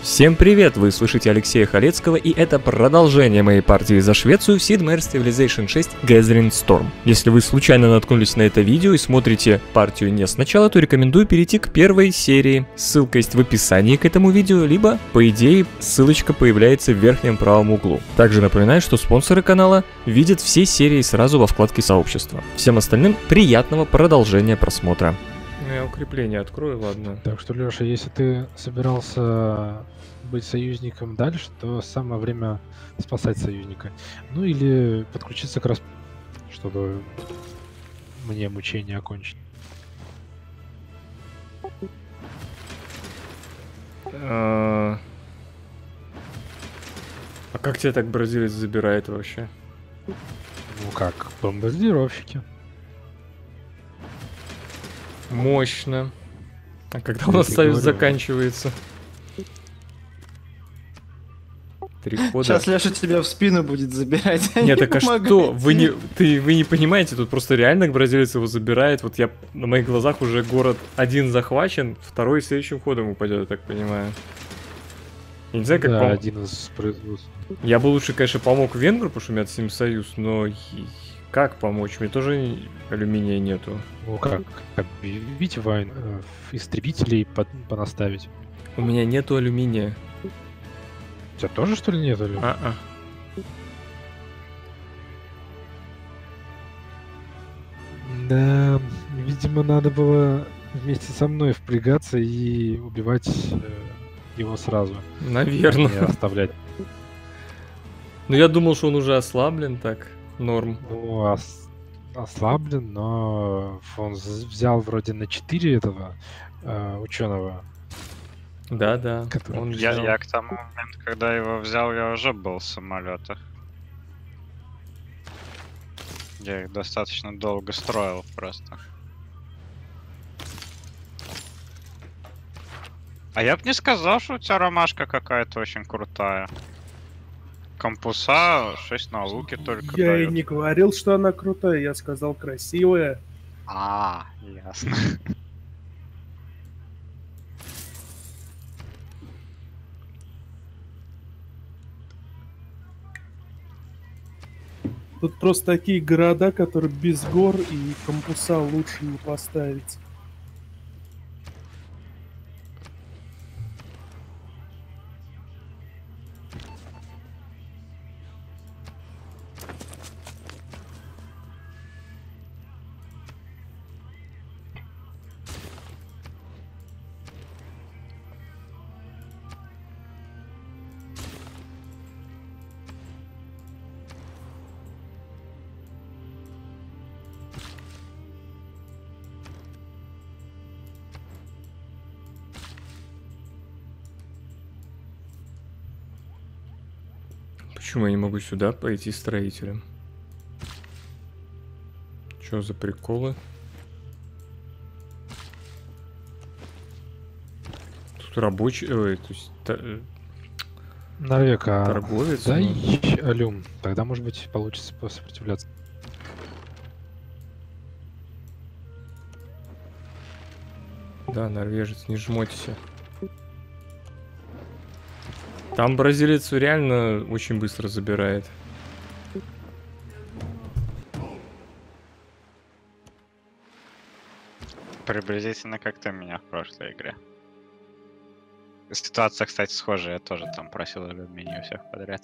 Всем привет! Вы слышите Алексея Халецкого, и это продолжение моей партии за Швецию в Sid Meier's Civilization 6 Gathering Storm. Если вы случайно наткнулись на это видео и смотрите партию не сначала, то рекомендую перейти к первой серии. Ссылка есть в описании к этому видео, либо, по идее, ссылочка появляется в верхнем правом углу. Также напоминаю, что спонсоры канала видят все серии сразу во вкладке сообщества. Всем остальным приятного продолжения просмотра. Я укрепление открою, ладно. Так что, Леша, если ты собирался быть союзником дальше, то самое время спасать союзника. Ну или подключиться к чтобы мне мучение окончить. А как тебя так бразилец забирает вообще? Ну как, бомбардировщики. Мощно. А когда у нас союз заканчивается? 3 хода. Сейчас Леша тебя в спину будет забирать. Нет, так а что? Вы не понимаете, тут просто реально бразилец его забирает. Вот я на моих глазах уже город один захвачен, второй следующим ходом упадет, я так понимаю. Я не знаю, как да, один из производств. Я бы лучше, конечно, помог венгру, потому что у меня с ним союз, но как помочь? Мне тоже алюминия нету. Ну как объявить войну, истребителей понаставить? У меня нету алюминия. У тебя тоже, что ли, нет алюминия? Да, видимо, надо было вместе со мной впрягаться и убивать его сразу. Наверное. Не оставлять. Ну, я думал, что он уже ослаблен, так, норм. Ну, ослаблен, но он взял вроде на 4 этого ученого. Да. Я к тому моменту, когда его взял, я уже был в самолетах. Я их достаточно долго строил просто. А я бы не сказал, что у тебя ромашка какая-то очень крутая. Кампуса 6 науки только Я дают. и не говорил, что она крутая, я сказал красивая. Ясно. Тут просто такие города, которые без гор, и кампуса лучше не поставить. Почему я не могу сюда пойти строителем? Что за приколы? Тут рабочий... Ой, то есть... Норвег, торговец. дай алюм. Тогда, может быть, получится посопротивляться. Да, норвежец, не жмоться. Там бразилец реально очень быстро забирает. Приблизительно как ты меня в прошлой игре. Ситуация, кстати, схожая. Я тоже там просил алюминия у всех подряд.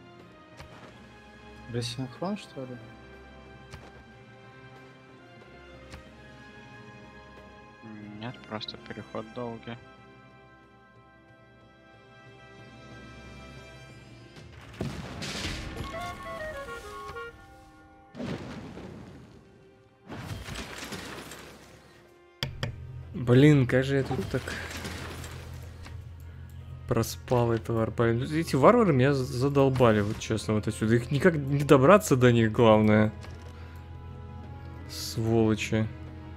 Рассинхрон, что ли? Нет, просто переход долгий. Блин, как же я тут так проспал этого арбалета. Эти варвары меня задолбали, вот честно, вот отсюда. Их никак не добраться до них, главное. Сволочи.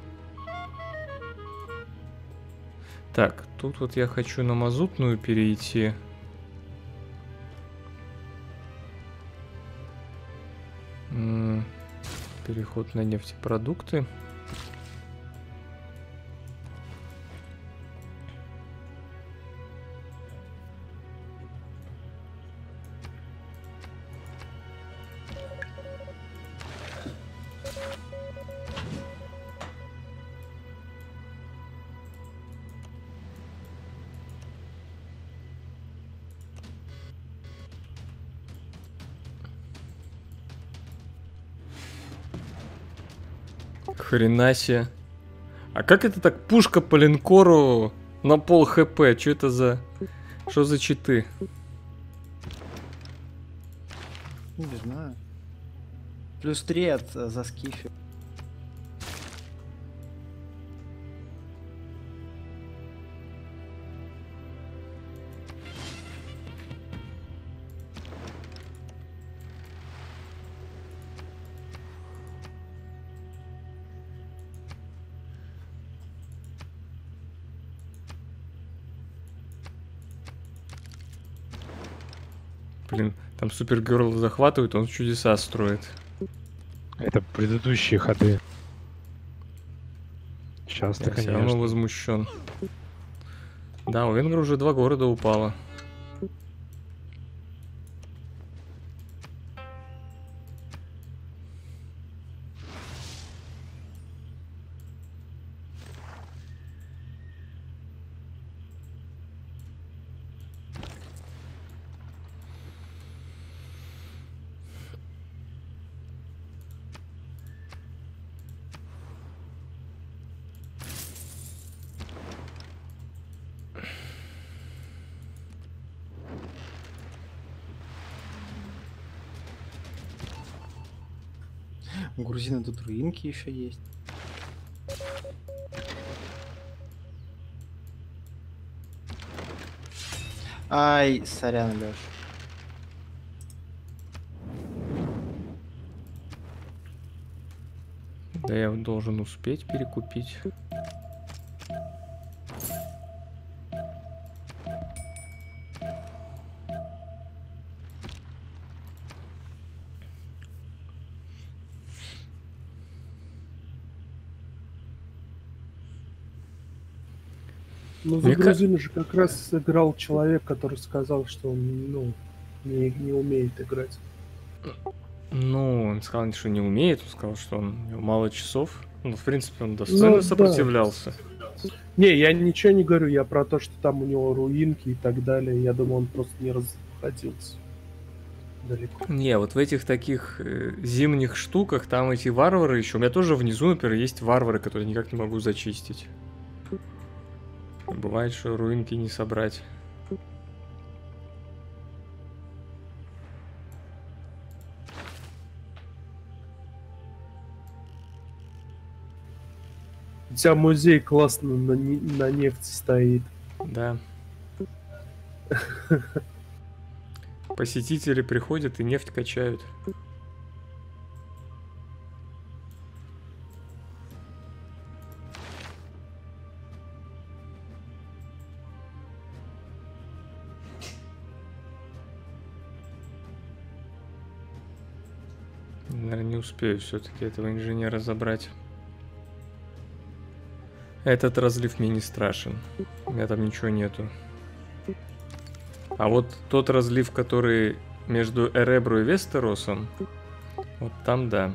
Так, тут вот я хочу на мазутную перейти. Переход на нефтепродукты. Хрена себе. А как это так? Пушка по линкору на пол хп. Что это за... Что за читы? Не знаю. Плюс 3 от за скифи. Блин, там Супергерл захватывает, он чудеса строит. Это предыдущие ходы. Сейчас-то, Я все равно конечно. возмущен. Да, у Венгра уже 2 города упало. У грузина тут руинки еще есть. Ай, сорян, Лёш. Да я должен успеть перекупить. Ну, за Мне ка- грузина же как раз сыграл человек, который сказал, что он, ну, не умеет играть. Ну, он сказал, что не умеет, он сказал, что у него мало часов. Ну, в принципе, он достойно да. сопротивлялся. Не, я ничего не говорю, я про то, что там у него руинки и так далее. Я думаю, он просто не расходился далеко. Не, вот в этих таких зимних штуках, там эти варвары еще. У меня тоже внизу, например, есть варвары, которые никак не могу зачистить. Бывает, что руинки не собрать. У тебя музей классно на нефти стоит. Да. Посетители приходят и нефть качают. Наверное, не успею все-таки этого инженера забрать. Этот разлив мне не страшен. У меня там ничего нету. А вот тот разлив, который между Эребру и Вестеросом, вот там да.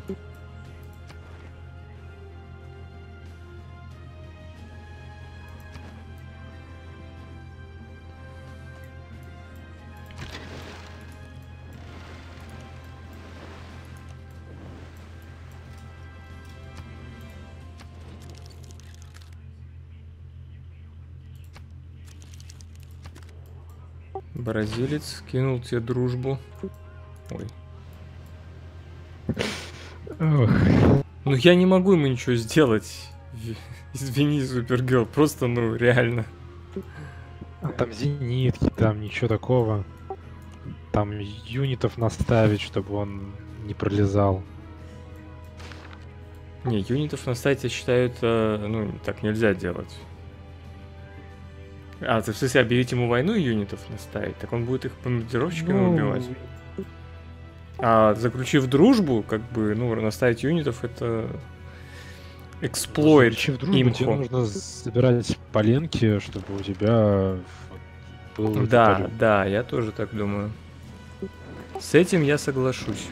Бразилец кинул тебе дружбу. Ой. Ох. Ну я не могу ему ничего сделать. Извини, Супергерл, просто, ну, реально. А там зенитки, там ничего такого. Там юнитов наставить, чтобы он не пролезал. Не, юнитов на сайте считают, ну, так нельзя делать. А, ты в смысле объявить ему войну и юнитов наставить? Так он будет их бомбардировщиками убивать. А заключив дружбу, как бы, ну, наставить юнитов, это эксплойт Заключив дружбу, тебе имхо. нужно собирать поленки, чтобы у тебя был... Да, вертолет. да, я тоже так думаю. С этим я соглашусь.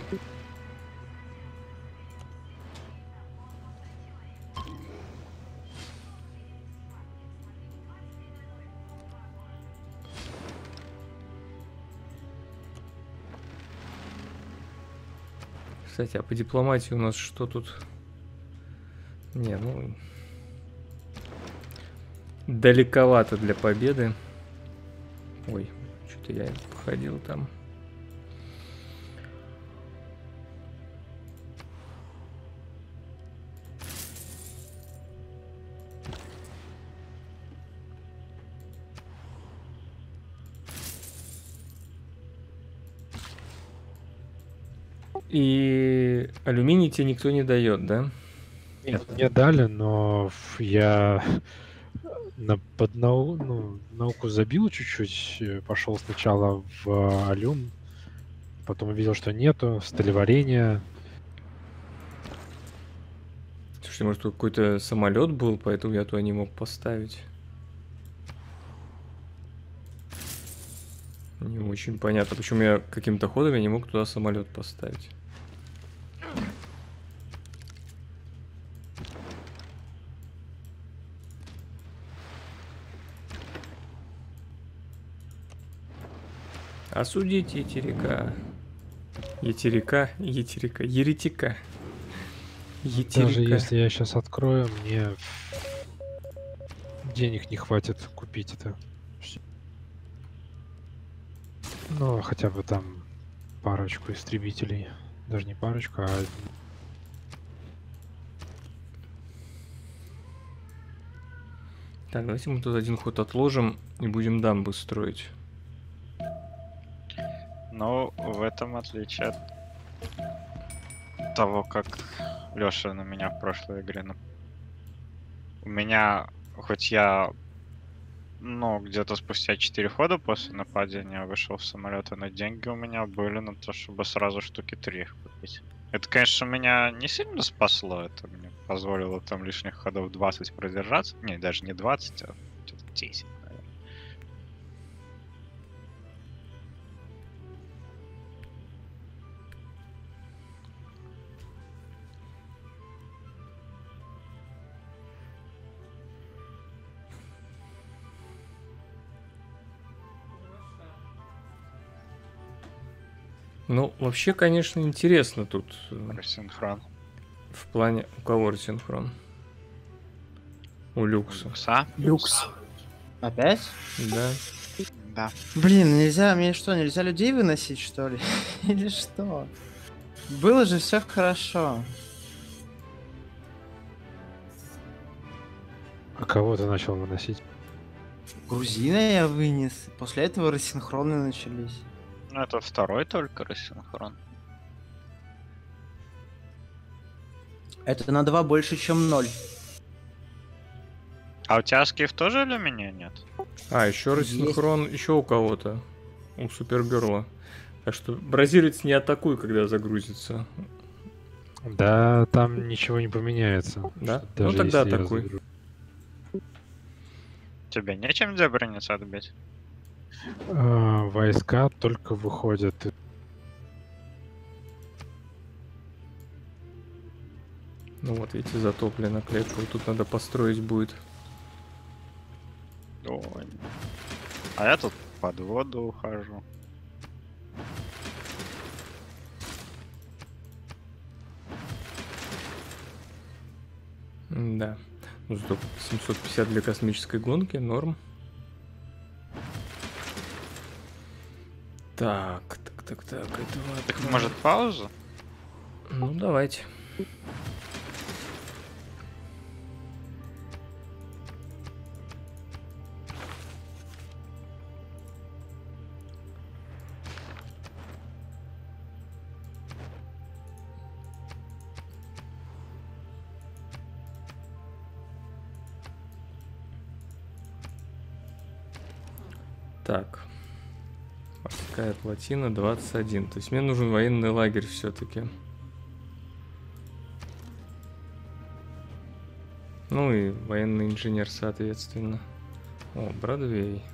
Кстати, а по дипломатии у нас что тут? Не, ну... Далековато для победы. Ой, что-то я походил там. И алюминий тебе никто не дает, да? Нет, мне дали, но я науку забил чуть-чуть, пошел сначала в алюм, потом увидел, что нету, сталеварение. Слушай, может, тут какой-то самолет был, поэтому я туда не мог поставить. Не очень понятно, почему я каким-то ходом я не мог туда самолет поставить. Осудить еретика. Еретика. Еретика. Даже если я сейчас открою, мне денег не хватит купить это. Ну, хотя бы там парочку истребителей. Даже не парочку, а... Так, давайте мы тут один ход отложим и будем дамбы строить. Ну, в этом отличие от того, как Лёша на меня в прошлой игре. У меня, хоть я, ну, где-то спустя 4 хода после нападения вышел в самолет, но деньги у меня были на то, чтобы сразу штуки 3 купить. Это, конечно, меня не сильно спасло, это мне позволило там лишних ходов 20 продержаться. Не, даже не 20, а где-то 10, наверное. Ну, вообще, конечно, интересно тут. Рассинхрон. В плане... У кого рассинхрон? У Люкса. Люкса? Люкс. Опять? Да. Да. Блин, нельзя, мне что, нельзя людей выносить, что ли? Или что? Было же все хорошо. А кого ты начал выносить? Грузина я вынес. После этого рассинхроны начались. Ну, это второй только рассинхрон. Это на 2 больше, чем 0. А у тебя скиф тоже алюминия нет? А, еще рассинхрон еще у кого-то. У Супергерла. Так что бразилец не атакуй, когда загрузится. Да, там ничего не поменяется. Да? Что Ну даже тогда если я атакуй. загружу. Тебе нечем дебрыниться отбить? Войска только выходят. Ну вот, видите, затоплена клетка. Вот тут надо построить будет. Ой. А я тут под воду ухожу. Да. Ну, зато 750 для космической гонки, норм. Так, этого. Так, может, паузу? Ну, давайте. Так. Морская плотина 21. То есть мне нужен военный лагерь все-таки. Ну и военный инженер, соответственно. О, Бродвей.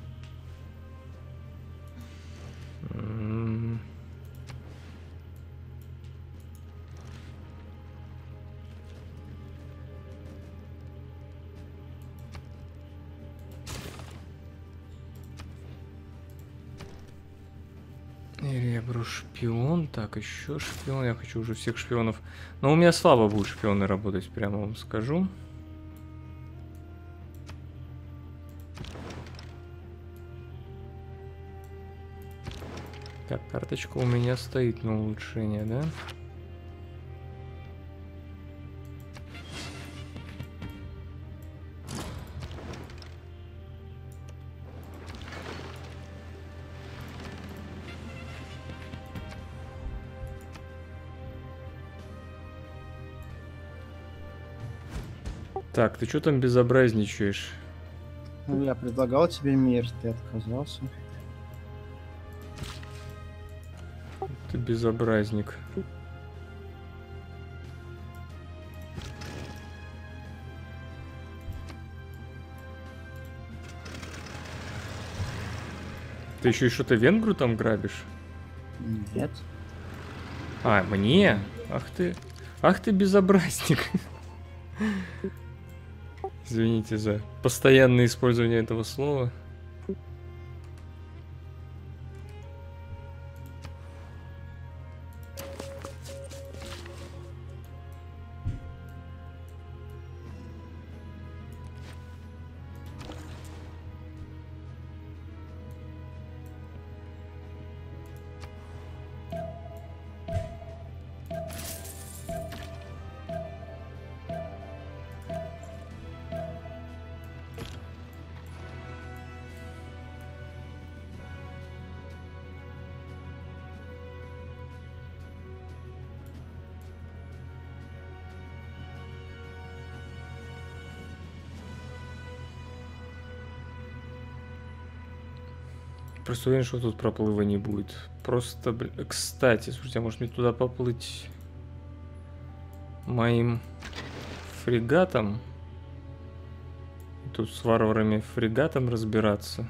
Ребру шпион. Так, еще шпион. Я хочу уже всех шпионов. Но у меня слабо будут шпионы работать, прямо вам скажу. Так, карточка у меня стоит на улучшение, да? Так, ты что там безобразничаешь? Ну, я предлагал тебе мир, ты отказался. Ты безобразник. Ты еще и что-то венгру там грабишь? Нет. А, мне? Ах ты безобразник. Извините за постоянное использование этого слова. Просто уверен, что тут проплыва не будет. Просто, блин. Кстати, слушайте, а может мне туда поплыть моим фрегатом? И тут с варварами фрегатом разбираться.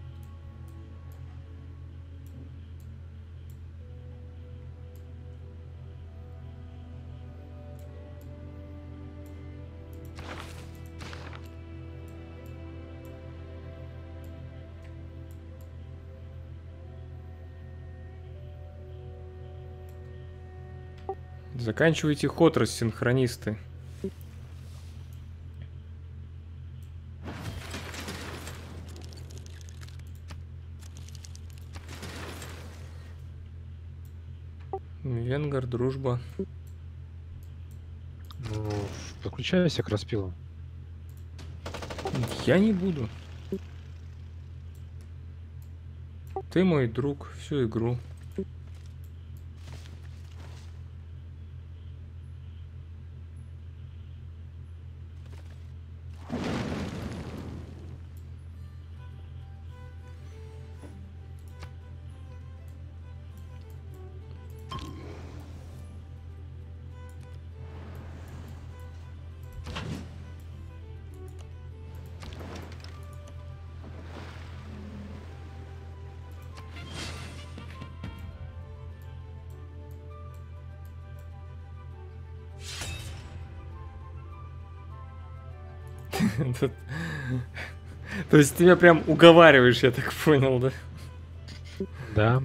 Заканчивайте ход, рассинхронисты. Венгер, дружба. Ну, подключайся к распилу. Я не буду. Ты мой друг всю игру. То есть ты меня прям уговариваешь, я так понял, да? Да.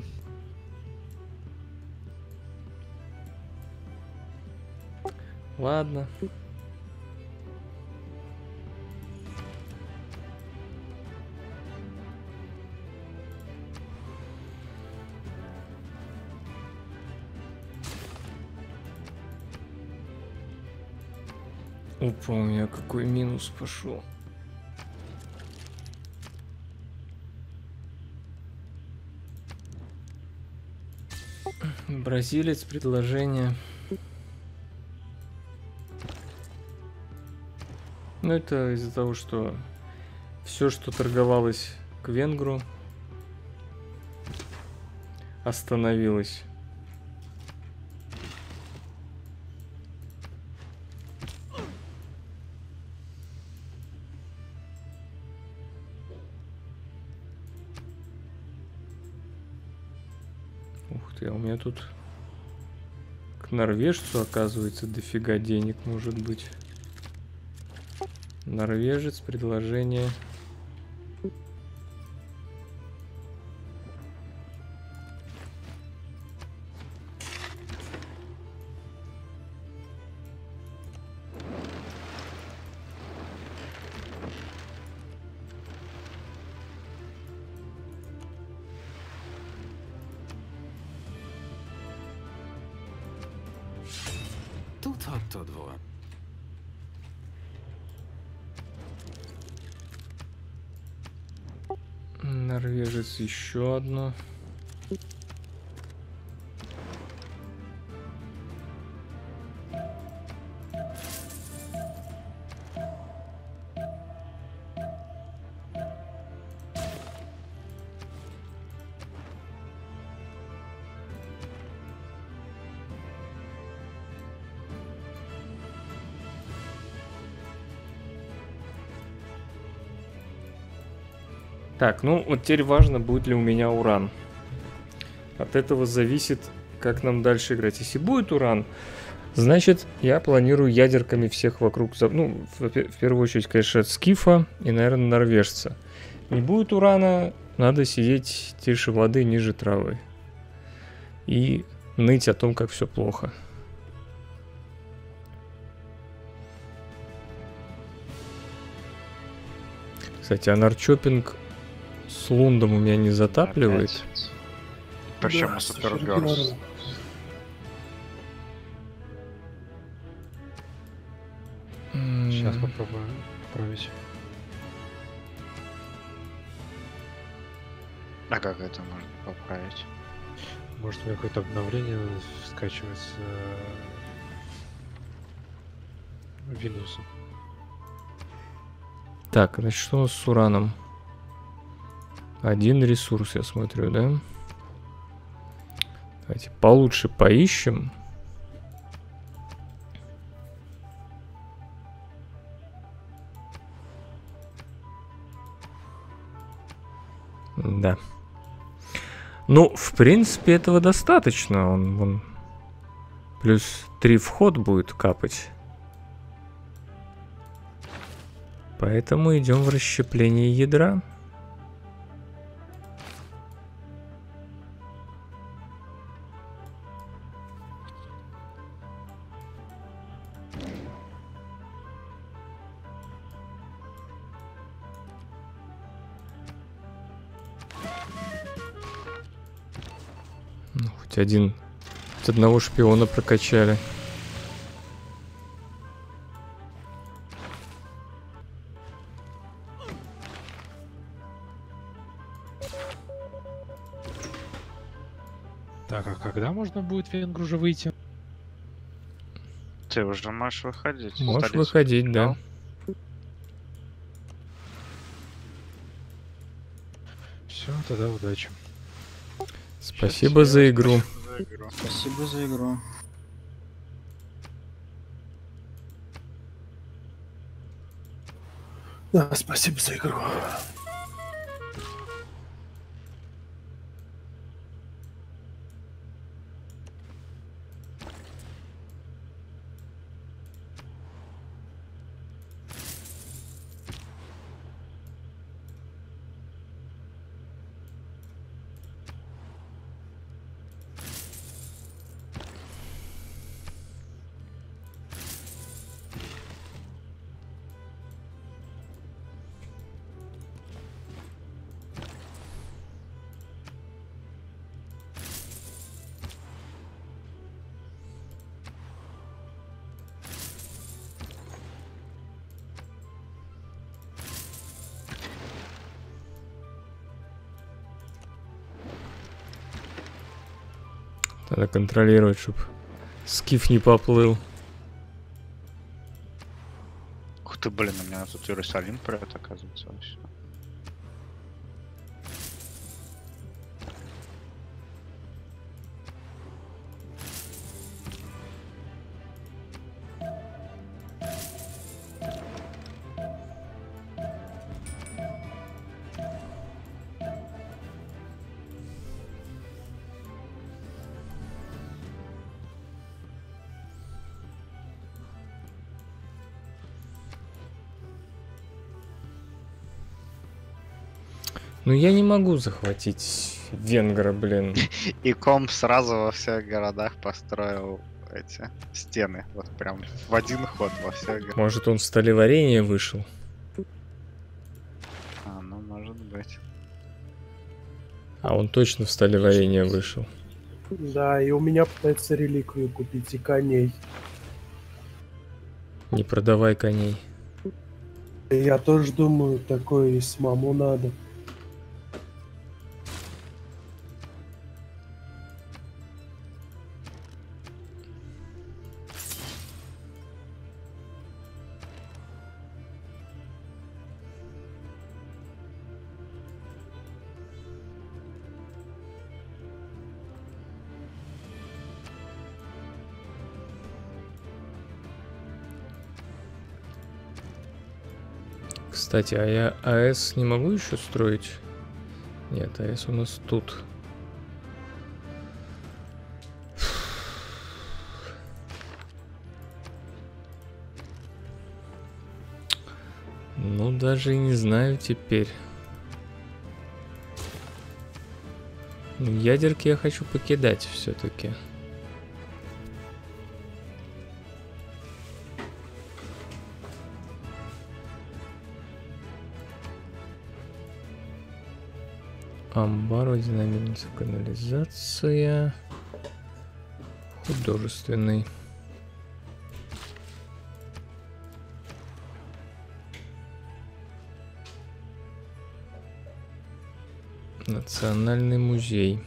Ладно. Опа, у меня какой минус пошел. Бразилец, предложение. Ну, это из-за того, что все, что торговалось к венгру, остановилось. Ух ты, а у меня тут к норвежцу, оказывается, дофига денег может быть. Норвежец, предложение. To dwoje. Норвежец еще одно. Так, ну вот теперь важно, будет ли у меня уран. От этого зависит, как нам дальше играть. Если будет уран, значит, я планирую ядерками всех вокруг... Ну, в первую очередь, конечно, скифа и, наверное, норвежца. Не будет урана, надо сидеть тише воды, ниже травы. И ныть о том, как все плохо. Кстати, анарчопинг с Лундом у меня не затапливает. Причем Да, Супергерс. Сейчас попробую отправить. А как это можно поправить? Может, у меня какое-то обновление скачивается в Windows. Так, значит, что у нас с ураном? Один ресурс, я смотрю, да? Давайте получше поищем. Да. Ну, в принципе, этого достаточно. Он плюс 3 вход будет капать. Поэтому идем в расщепление ядра. Ну, хоть одного шпиона прокачали. Так, а когда можно будет венгру уже выйти? Ты уже можешь выходить. Можешь Столицу выходить, да. потерял. Все, тогда удачи. Спасибо за игру. Спасибо за игру. Да, спасибо за игру. Надо контролировать, чтобы скиф не поплыл. Ух ты, блин, у меня тут Иерусалим прет, оказывается, вообще. Ну я не могу захватить венгра, блин. И комп сразу во всех городах построил эти стены. Вот прям в один ход во всех городах. Может, он в столеварение вышел? А, ну может быть. А он точно в столеварение вышел. Да, и у меня пытается реликвию купить и коней. Не продавай коней. Я тоже думаю, такое и самому надо. Кстати, а я АЭС не могу еще строить? Нет, АЭС у нас тут. Ну, даже и не знаю теперь. Ну, ядерки я хочу покидать все-таки. Амбар, водяная мельница, канализация. Художественный. Национальный музей.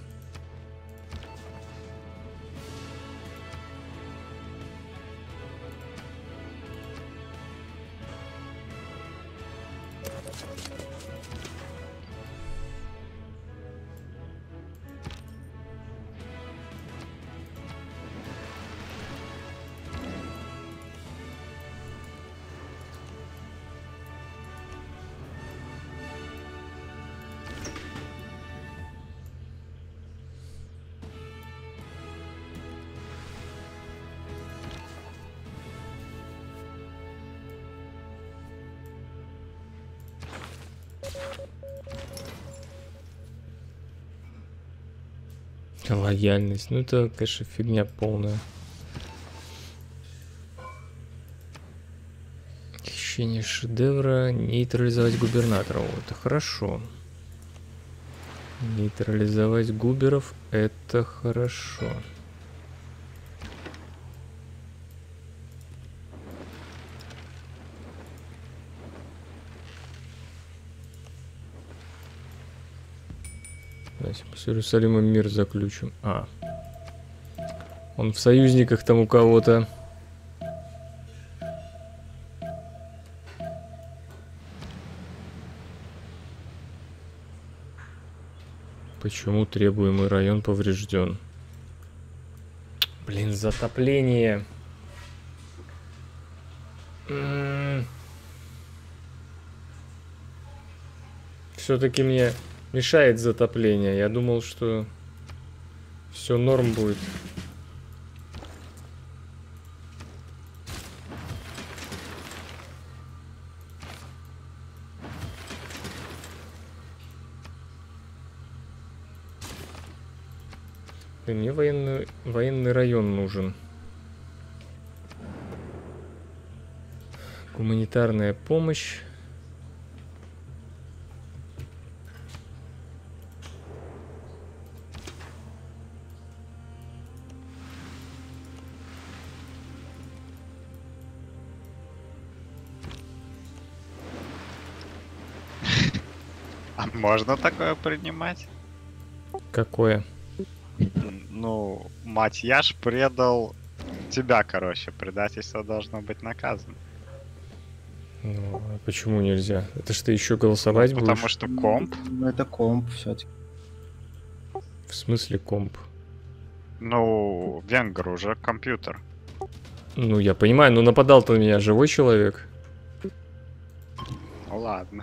Лояльность. Ну это, конечно, фигня полная. Хищение шедевра. Нейтрализовать губернатора. О, это хорошо. Нейтрализовать губеров. Это хорошо. Давайте с Иерусалимом мир заключим. А. Он в союзниках там у кого-то. Почему требуемый район поврежден? Блин, затопление. Все-таки мне мешает затопление. Я думал, что все норм будет. Мне военный район нужен. Гуманитарная помощь. А можно такое принимать? Какое? Ну, Матьяш предал тебя, короче. Предательство должно быть наказано. Ну, а почему нельзя? Это ж ты еще голосовать будешь? Потому что комп. Ну, это комп все-таки. В смысле комп? Ну, Венгер уже компьютер. Ну, я понимаю, но нападал-то на меня живой человек. Ну ладно.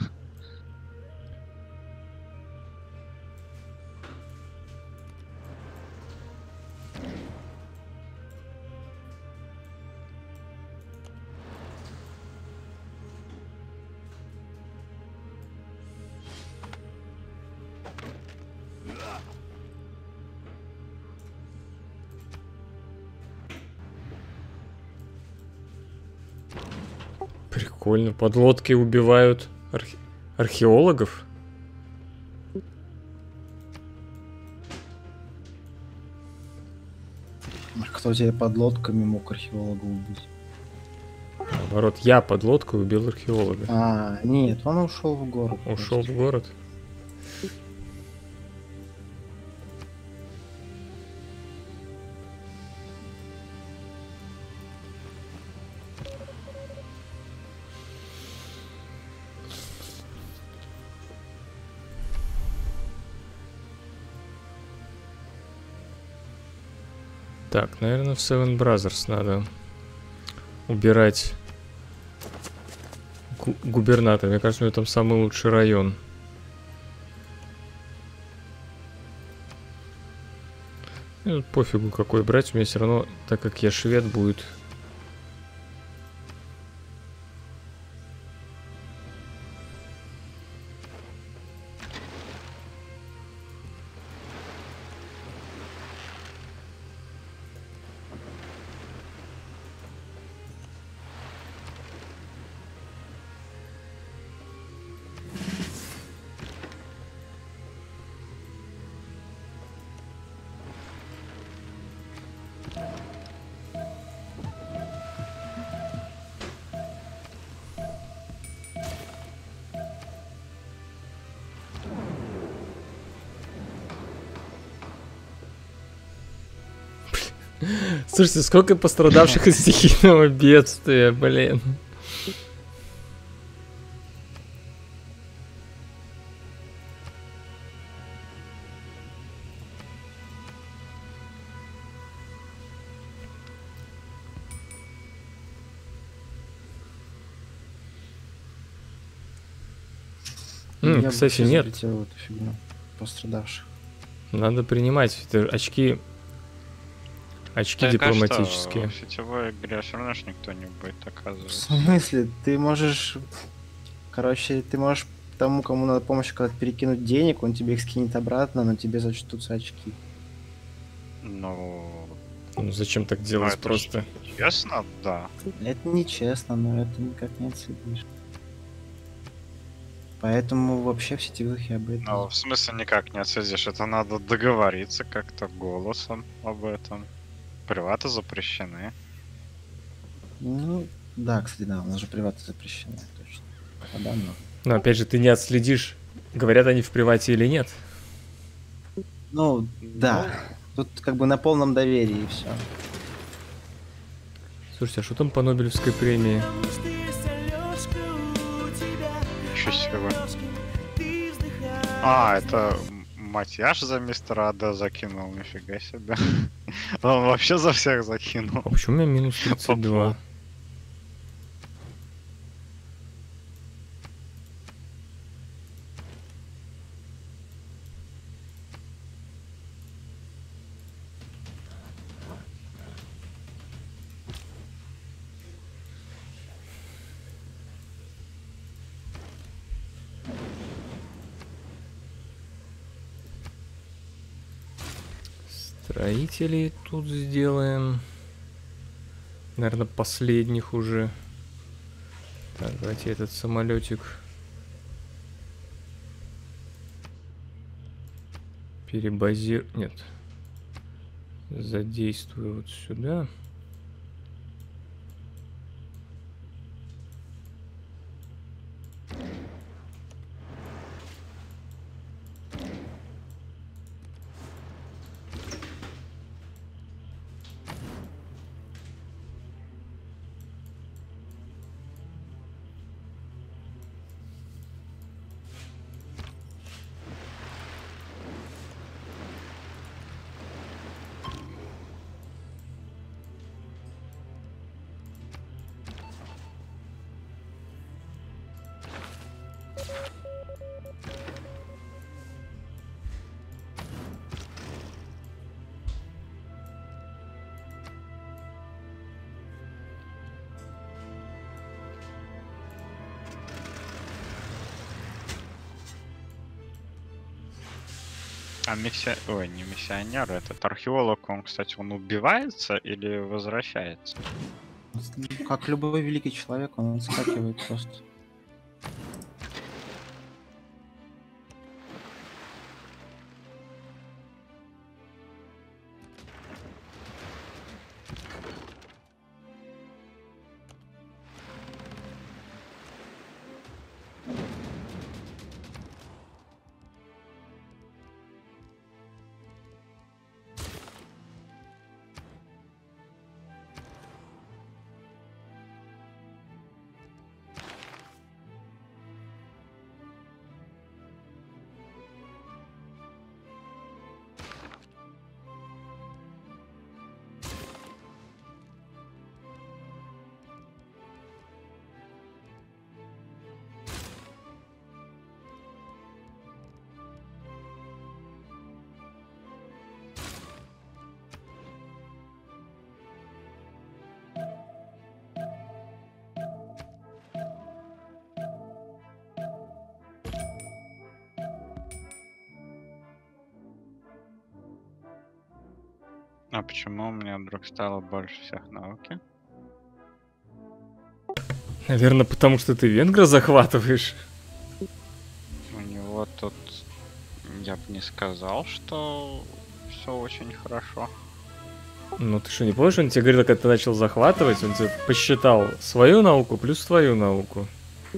Прикольно. Подлодки убивают археологов? Кто тебе под лодками мог археолога убить? Наоборот, я под лодкой убил археолога. А, нет, он ушел в город. Ушел в просто. город. Так, наверное, в Seven Brothers надо убирать губернатора. Мне кажется, у него там самый лучший район. Ну, пофигу, какой брать. У меня все равно, так как я швед, будет... Слушайте, сколько пострадавших из стихийного бедствия, блин. Я бы Кстати, вообще нет. запретил эту фигню пострадавших. Надо принимать. Это очки дипломатические. В сетевой игре все равно ж никто не будет В оказывать. смысле? Ты можешь... Короче, ты можешь тому, кому надо помощь, когда перекинуть денег, он тебе их скинет обратно, но тебе зачтутся очки. Ну, Ну, зачем так делать это ж просто? честно, да. Это нечестно, но это никак не отследишь. Поэтому вообще в сетевых я бы это... Ну, в смысле никак не отследишь. Это надо договориться как-то голосом об этом. Приваты запрещены. Ну, да, кстати, да, у нас же приваты запрещены, точно. А да, но... Но опять же, ты не отследишь, говорят они в привате или нет. Ну, да. Тут как бы на полном доверии и все. Слушайте, а что там по Нобелевской премии? Ничего себе. А, это Матьяш за мистера Ада закинул, нифига себе. Он вообще за всех закинул. А почему у меня минус 32? Строителей тут сделаем. Наверное, последних уже. Так, давайте этот самолетик перебазирую. Нет. Задействую вот сюда. А Ой, не миссионер, этот археолог, он, кстати, он убивается или возвращается? Как любой великий человек, он отскакивает просто. А почему у меня вдруг стало больше всех науки? Наверное, потому что ты венгра захватываешь. У него тут... Я бы не сказал, что все очень хорошо. Ну ты что, не помнишь, он тебе говорил, когда ты начал захватывать, он тебе посчитал свою науку плюс твою науку.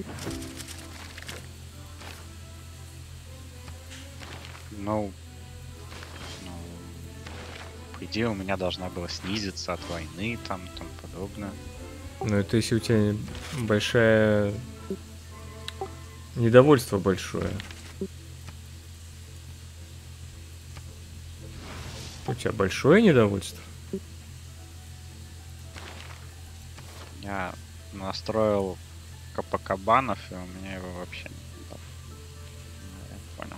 Ну, по идее, у меня должна была снизиться от войны, там, и тому подобное. Ну это если у тебя большое недовольство большое. У тебя большое недовольство? Я настроил Капакабанов, и у меня его вообще нет. Я понял.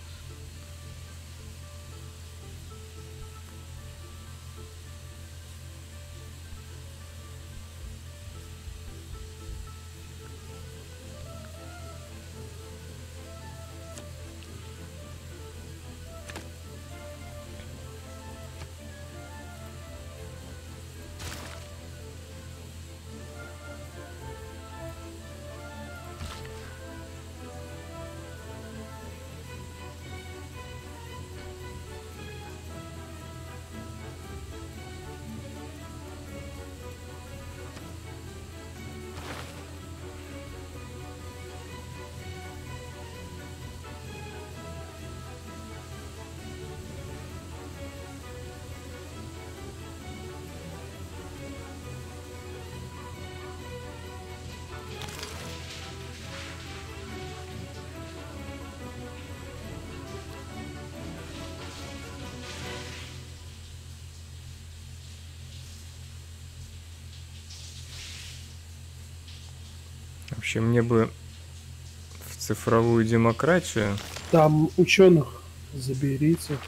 Вообще мне бы в цифровую демократию. Там ученых заберите.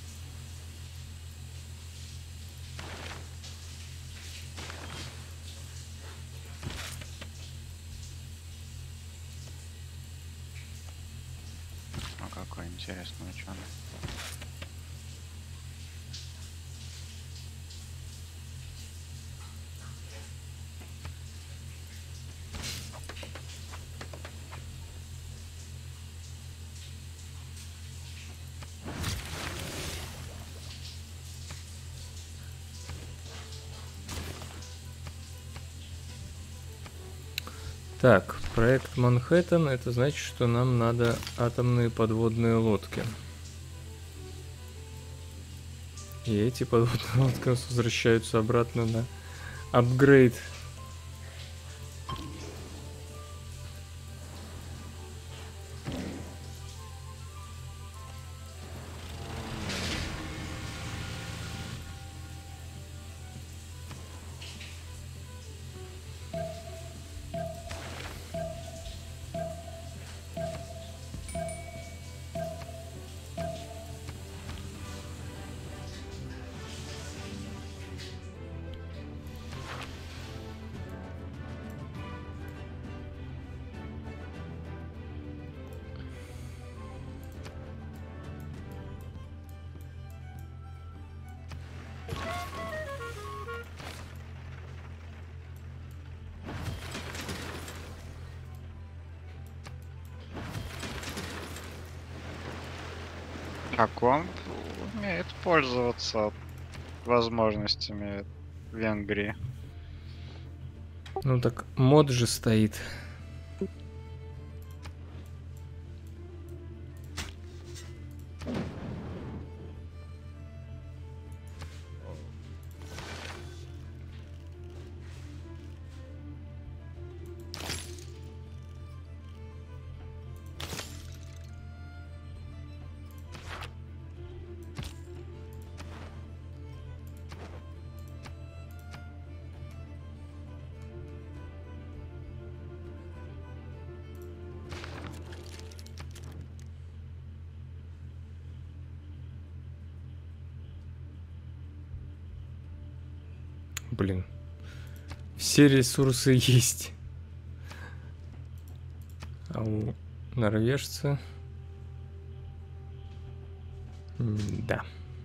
Ну, какой интересный ученый. Так, проект Манхэттен, это значит, что нам надо атомные подводные лодки. И эти подводные лодки у нас возвращаются обратно на апгрейд. А комп умеет пользоваться возможностями Венгрии. Ну так мод же стоит. Блин. Все ресурсы есть. А у норвежца... Да.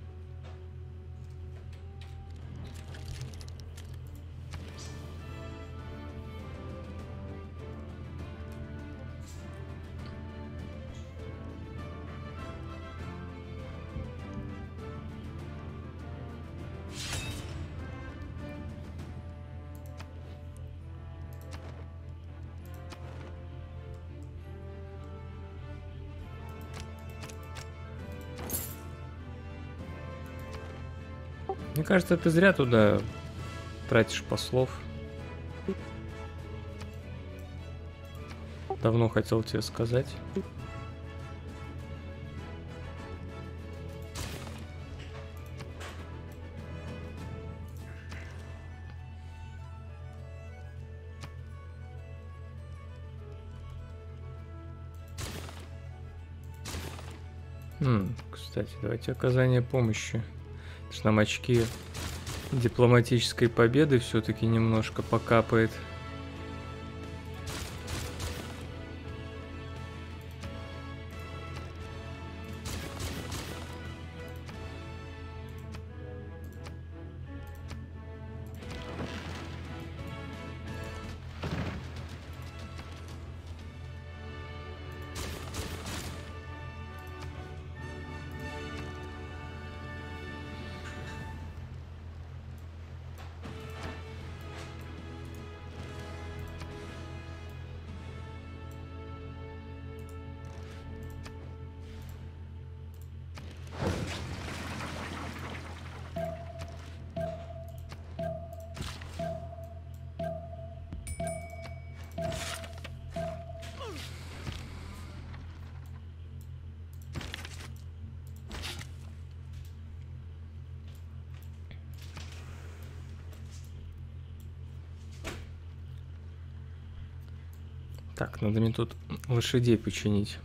Мне кажется, ты зря туда тратишь послов. Давно хотел тебе сказать. Кстати, давайте оказание помощи. Потому что нам очки дипломатической победы все-таки немножко покапает. Так, надо мне тут лошадей починить.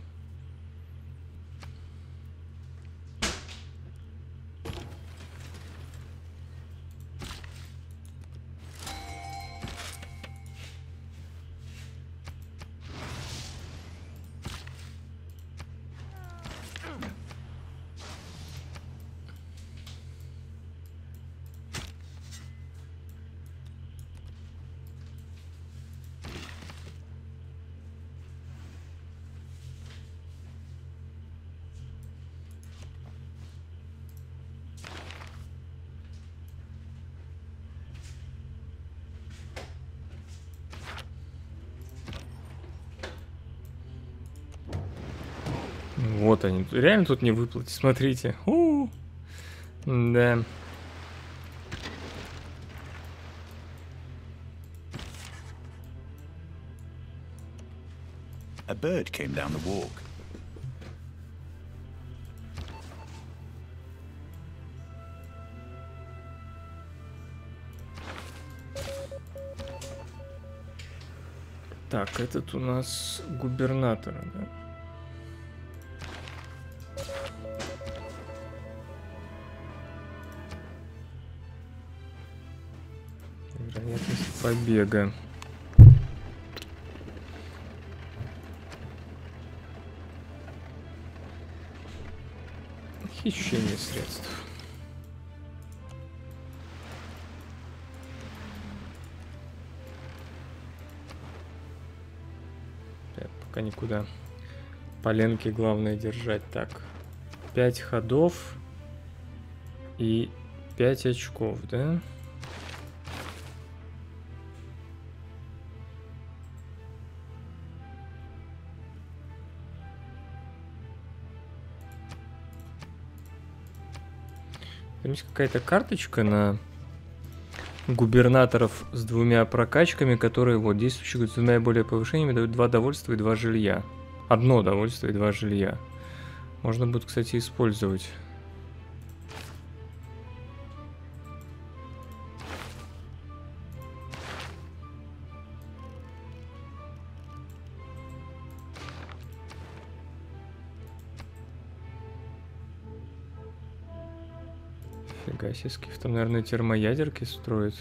Вот они. Реально тут не выплатить. Смотрите. Да. A bird came down the walk. Так, этот у нас губернатор, да? Вероятность побега. Хищение средств. Так, пока никуда. Поленки главное держать так. 5 ходов и 5 очков, да? Там есть какая-то карточка на губернаторов с 2 прокачками, которые вот действующие с 2 и более повышениями дают 2 довольства и 2 жилья. 1 довольство и 2 жилья. Можно будет, кстати, использовать. Фига себе, Скиф там, наверное, термоядерки строит.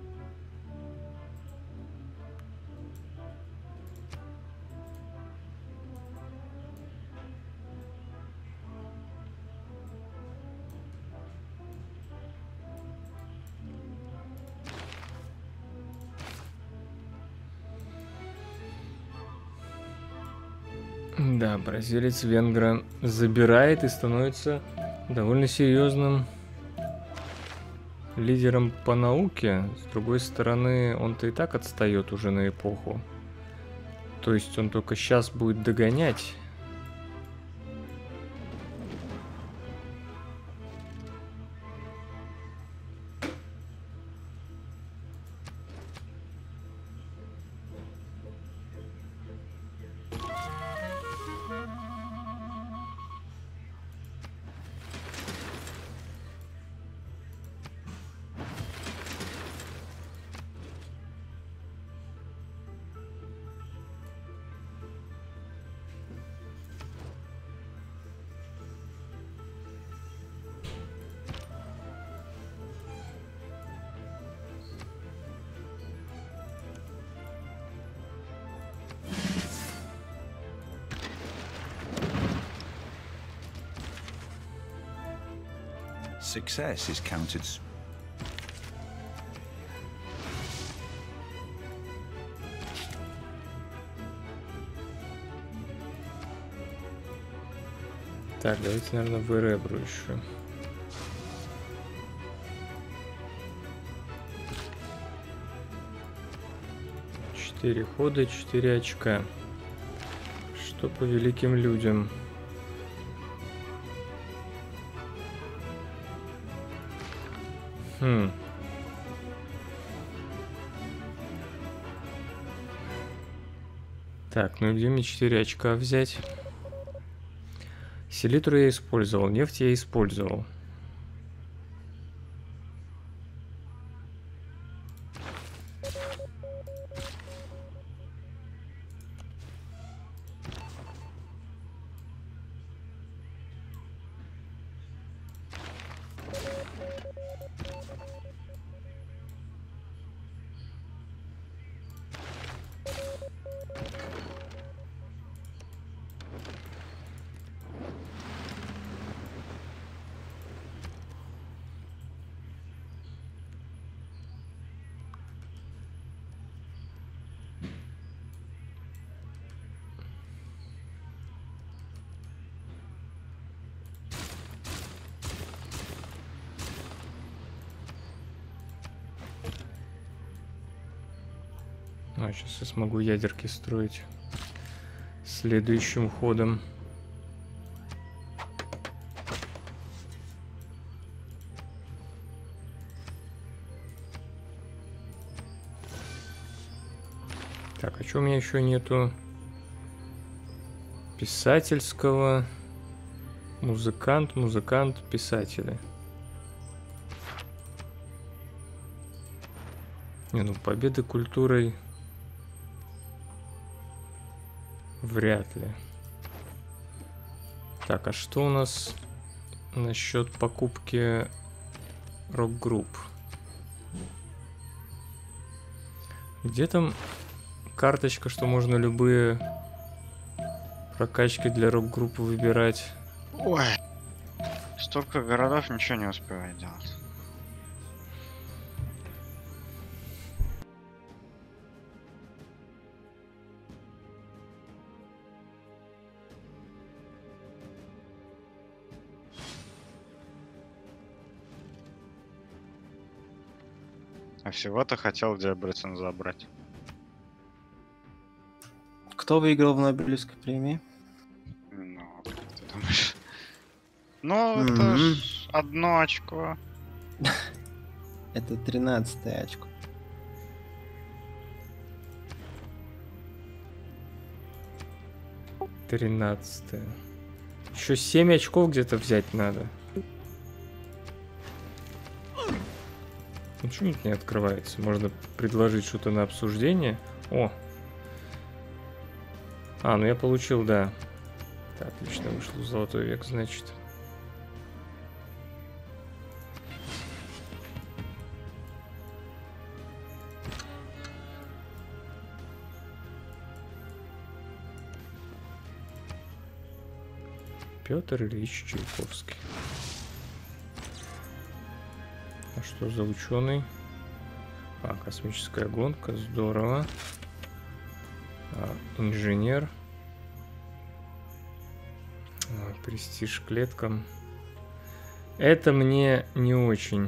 Да, бразилец венгра забирает и становится довольно серьезным лидером по науке. С другой стороны, он-то и так отстает уже на эпоху. То есть он только сейчас будет догонять. Success is counted. Так, давайте, наверное, в Эребру еще. Четыре хода, 4 очка. Что по великим людям? Так, ну и где мне 4 очка взять? Селитру я использовал, нефть я использовал. А, сейчас я смогу ядерки строить следующим ходом. Так, а что у меня еще нету? Писательского. Музыкант, писатели. Не, ну победы культурой вряд ли. Так, а что у нас насчет покупки рок-групп? Где там карточка, что можно любые прокачки для рок-группы выбирать? Ой, столько городов, ничего не успеваю делать. А всего-то хотел Дебрецен забрать. Кто выиграл в Нобелевской премии? Ну, как ты думаешь? Ну, это ж 1 очко. Это 13-е очко. Тринадцатое. Еще 7 очков где-то взять надо. Ну, почему это не открывается? Можно предложить что-то на обсуждение. О! А, ну я получил, да. Так, отлично, вышел в золотой век, значит. Петр Ильич Чайковский. А что за ученый? А, космическая гонка, здорово. Инженер. Престиж клеткам. Это мне не очень.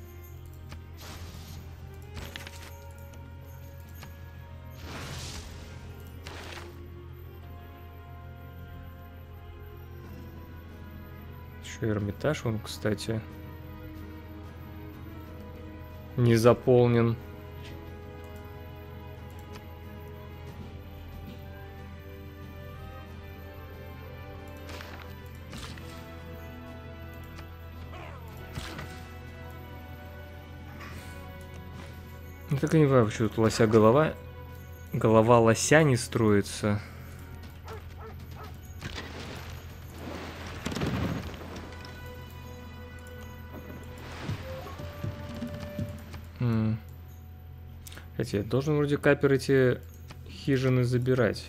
Еще Эрмитаж, он, кстати, не заполнен. Ну так и не знаю, почему тут лося голова. Голова лося не строится. Хотя я должен вроде капер эти хижины забирать.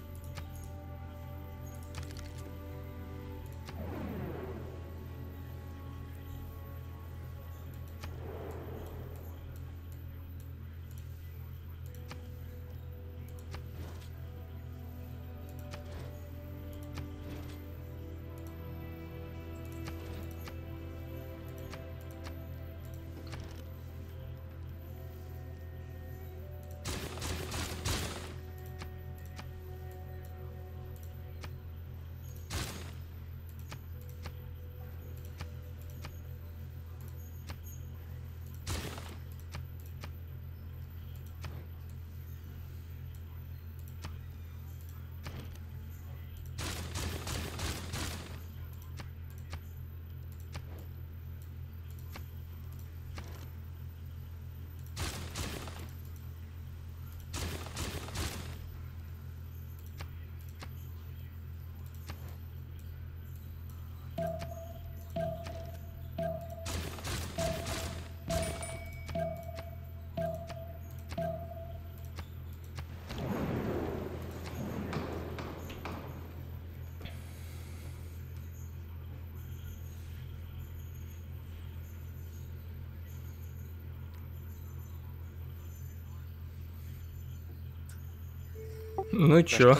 Ну чё?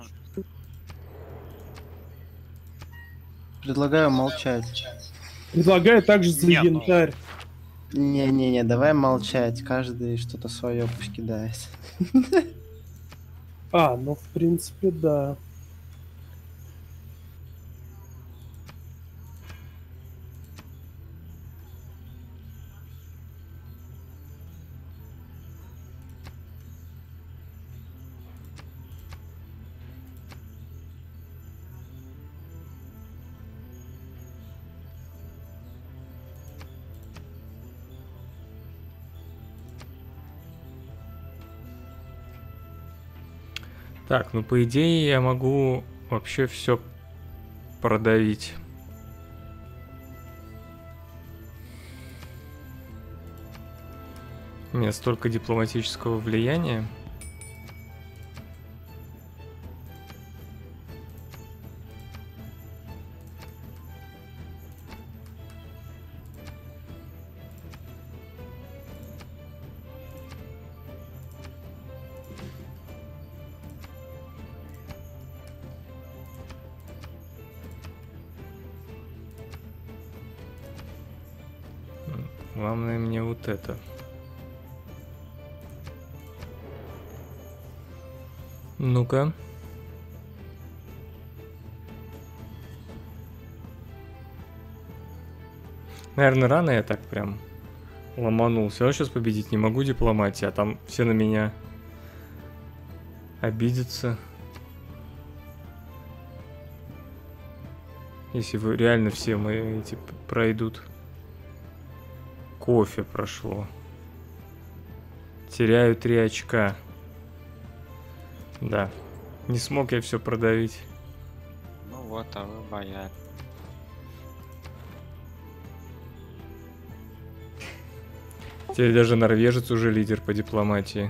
Предлагаю молчать. Предлагаю также за Нет, ну- янтарь. Не-не-не, давай молчать. Каждый что-то свое пусть кидает. А, ну в принципе, да. Так, ну по идее я могу вообще все продавить. У меня столько дипломатического влияния. Главное мне вот это. Ну-ка. Наверное, рано я так прям ломанул. Все равно сейчас победить не могу дипломатия, а там все на меня обидятся. Если вы реально все мои эти пройдут. Кофе прошло. Теряю 3 очка. Да. Не смог я все продавить. Ну вот, а вы боялись. Теперь даже норвежец уже лидер по дипломатии.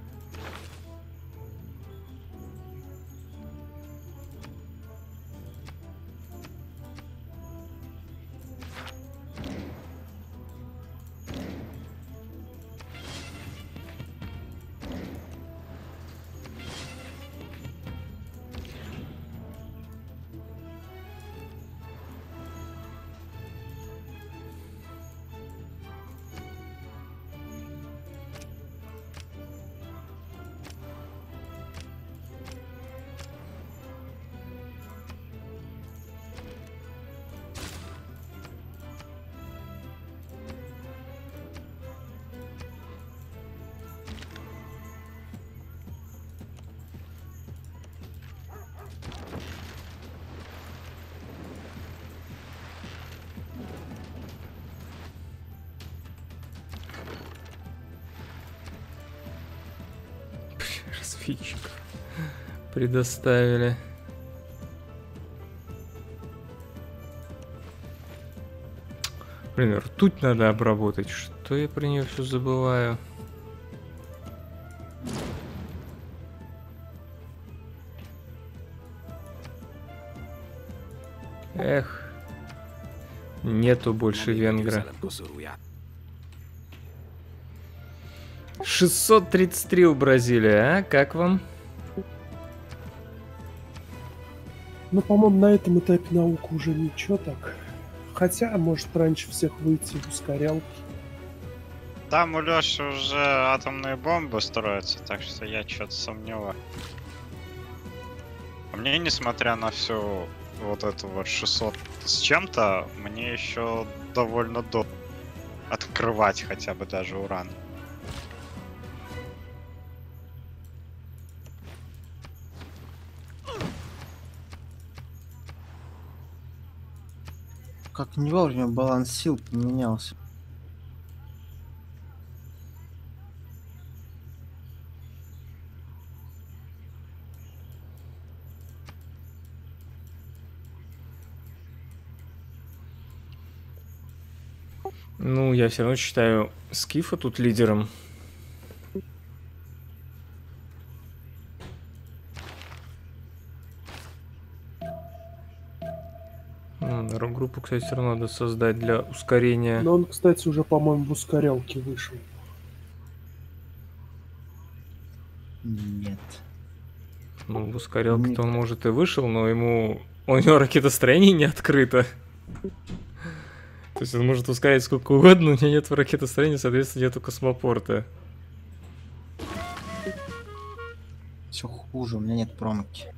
Разведчиков предоставили. Блин, ртуть надо обработать. Что я про нее все забываю? Эх. Нету больше венгра. 633 у Бразилии, а? Как вам? Ну, по-моему, на этом этапе наука уже ничего так. Хотя, может, раньше всех выйти в ускорялки. Там у Лёши уже атомные бомбы строятся, так что я что-то сомневаюсь. А мне, несмотря на всю вот эту вот 600 с чем-то, мне еще довольно долго открывать хотя бы даже уран. Как не вовремя баланс сил поменялся. Ну, я все равно считаю Скифа тут лидером. Группу, кстати, все равно надо создать для ускорения. Но он, кстати, уже, по-моему, в ускорялке вышел. Нет. Ну, в ускорялке-то он, может, и вышел, но ему... У него ракетостроение не открыто. То есть он может ускорять сколько угодно, но у него нет ракетостроения, соответственно, нету космопорта. Все хуже, у меня нет промки.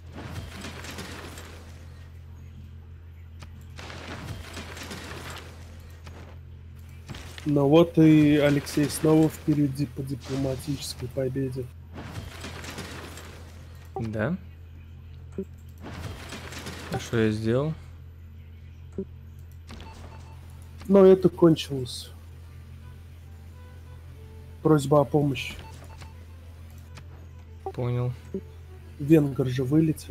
Ну вот и Алексей снова впереди по дипломатической победе. Да. А что я сделал? Но это кончилось. Просьба о помощи. Понял. Венгер же вылетел.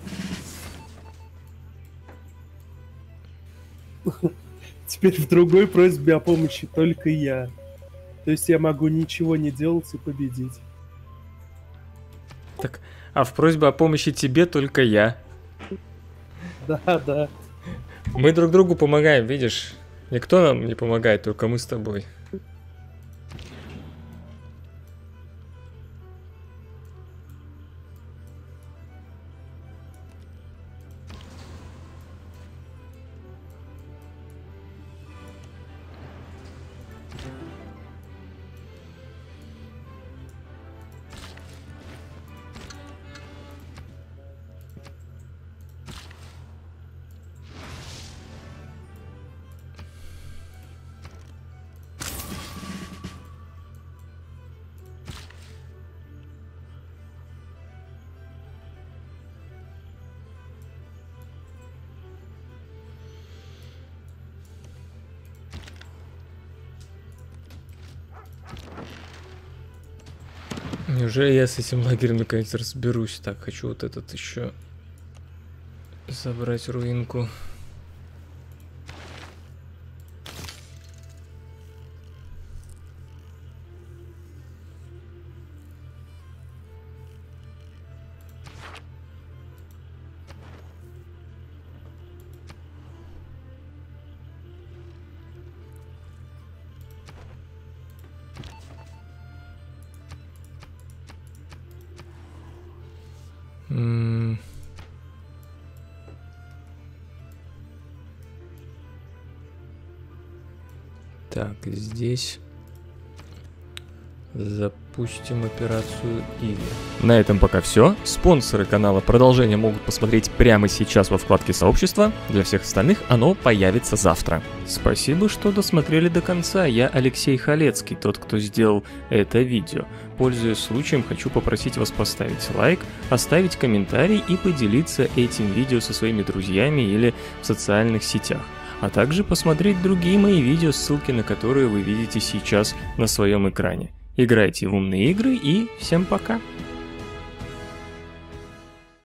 Теперь в другой просьбе о помощи только я. То есть я могу ничего не делать и победить. Так, а в просьбе о помощи тебе только я. Да, да. Мы друг другу помогаем, видишь? Никто нам не помогает, только мы с тобой. Неужели я с этим лагерем наконец разберусь? Так, хочу вот этот еще забрать руинку. Так, здесь запустим операцию Иви. На этом пока все. Спонсоры канала продолжение могут посмотреть прямо сейчас во вкладке сообщества. Для всех остальных оно появится завтра. Спасибо, что досмотрели до конца. Я Алексей Халецкий, тот, кто сделал это видео. Пользуясь случаем, хочу попросить вас поставить лайк, оставить комментарий и поделиться этим видео со своими друзьями или в социальных сетях. А также посмотреть другие мои видео, ссылки на которые вы видите сейчас на своем экране. Играйте в умные игры и всем пока!